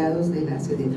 delegados de la SEDENA.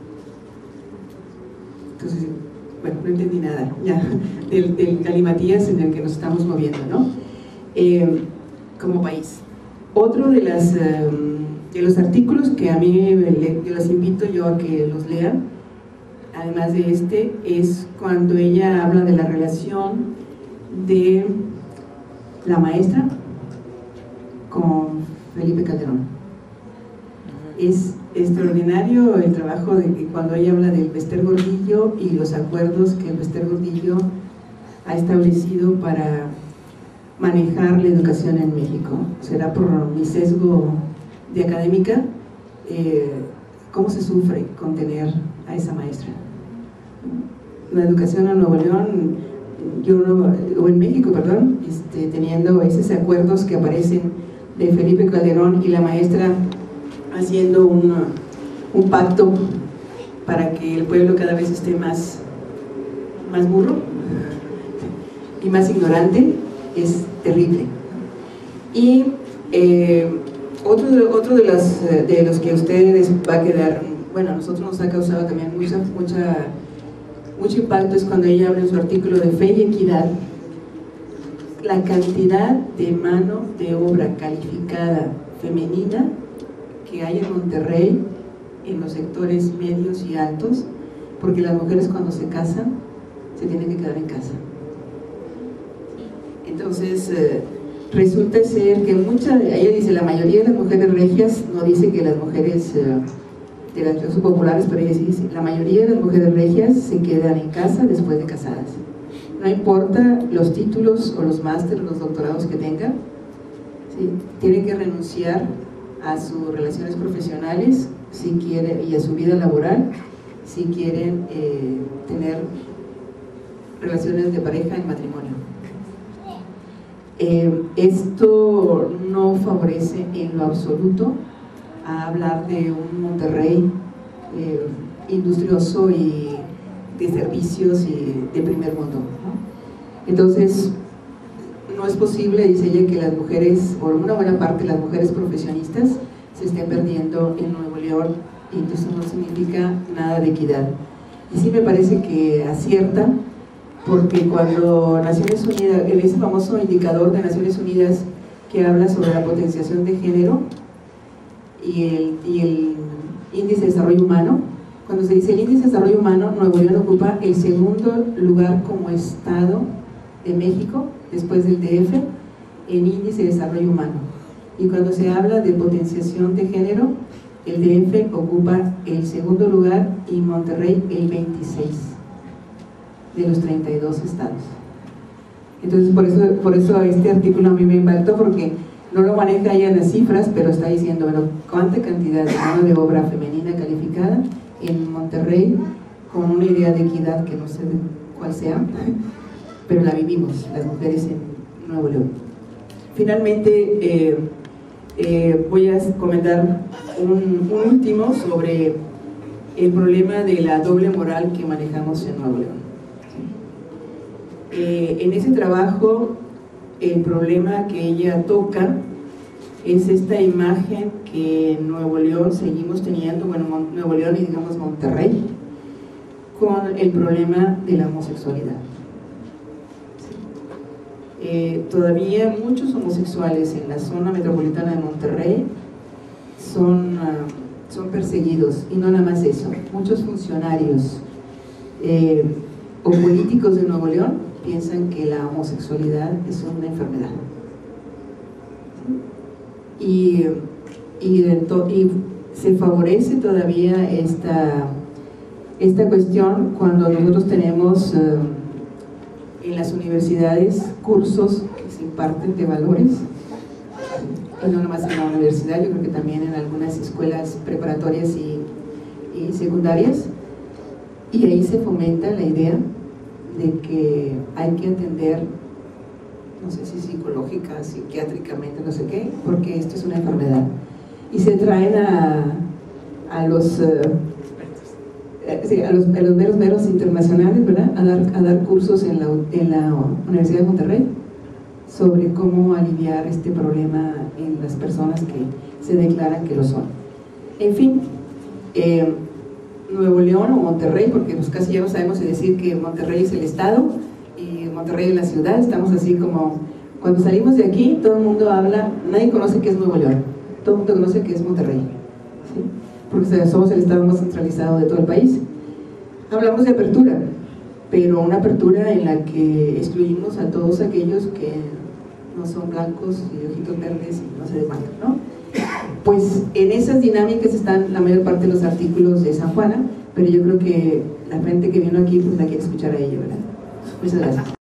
Entonces, bueno, no entendí nada ya del galimatías en el que nos estamos moviendo, ¿no? Como país. Otro de los artículos que a mí los invito yo a que los lean, además de este, es cuando ella habla de la relación de la maestra con Felipe Calderón. Es extraordinario el trabajo de que cuando ella habla del Bester Gordillo y los acuerdos que el Bester Gordillo ha establecido para manejar la educación en México. Será por mi sesgo de académica, cómo se sufre con tener a esa maestra. La educación en Nuevo León, o en México, perdón, teniendo esos acuerdos que aparecen de Felipe Calderón y la maestra haciendo un pacto para que el pueblo cada vez esté más burro y más ignorante, es terrible. Y otro de los que a ustedes va a quedar, bueno, a nosotros nos ha causado también mucho impacto, es cuando ella habla en su artículo de Fe y Equidad, la cantidad de mano de obra calificada femenina que hay en Monterrey, en los sectores medios y altos, porque las mujeres cuando se casan se tienen que quedar en casa. Entonces resulta ser que ella dice, la mayoría de las mujeres regias, no dice que las mujeres de las clases populares, pero ella sí dice, la mayoría de las mujeres regias se quedan en casa después de casadas. No importa los títulos o los másteres, los doctorados que tengan, ¿sí? Tienen que renunciar a sus relaciones profesionales si quieren, y a su vida laboral si quieren tener relaciones de pareja en matrimonio. Esto no favorece en lo absoluto a hablar de un Monterrey industrioso y de servicios y de primer mundo, ¿no? Entonces, no es posible, dice ella, que las mujeres, por una buena parte las mujeres profesionistas, se estén perdiendo en Nuevo León, y eso no significa nada de equidad. Y sí me parece que acierta, porque cuando Naciones Unidas, en ese famoso indicador de Naciones Unidas que habla sobre la potenciación de género y el índice de desarrollo humano, cuando se dice el índice de desarrollo humano, Nuevo León ocupa el segundo lugar como estado de México, después del DF, en índice de desarrollo humano. Y cuando se habla de potenciación de género, el DF ocupa el segundo lugar y Monterrey el 26 de los 32 estados. Entonces por eso este artículo a mí me impactó, porque no lo maneja ella en las cifras, pero está diciendo, bueno, cuánta cantidad de mano de obra femenina calificada en Monterrey, con una idea de equidad que no sé cuál sea, pero la vivimos las mujeres en Nuevo León. Finalmente voy a comentar un último sobre el problema de la doble moral que manejamos en Nuevo León. En ese trabajo, el problema que ella toca es esta imagen que en Nuevo León seguimos teniendo, bueno, Nuevo León y digamos Monterrey, con el problema de la homosexualidad. Todavía muchos homosexuales en la zona metropolitana de Monterrey son perseguidos, y no nada más eso, muchos funcionarios o políticos de Nuevo León piensan que la homosexualidad es una enfermedad, y se favorece todavía esta cuestión cuando nosotros tenemos en las universidades cursos que se imparten de valores, y no nomás en la universidad, yo creo que también en algunas escuelas preparatorias y secundarias, y ahí se fomenta la idea de que hay que atender, no sé si psicológica, psiquiátricamente, no sé qué, porque esto es una enfermedad, y se traen a los meros internacionales, ¿verdad?, a dar cursos en la Universidad de Monterrey sobre cómo aliviar este problema en las personas que se declaran que lo son. En fin, Nuevo León o Monterrey, porque pues casi ya no sabemos si decir que Monterrey es el estado y Monterrey es la ciudad. Estamos así como, cuando salimos de aquí, todo el mundo habla, nadie conoce qué es Nuevo León, todo el mundo conoce qué es Monterrey, ¿sí? Porque somos el estado más centralizado de todo el país. Hablamos de apertura, pero una apertura en la que excluimos a todos aquellos que no son blancos y ojitos verdes y no se desmarcan, ¿no? Pues en esas dinámicas están la mayor parte de los artículos de San Juana, pero yo creo que la gente que vino aquí pues la quiere escuchar a ello, ¿verdad? Muchas gracias.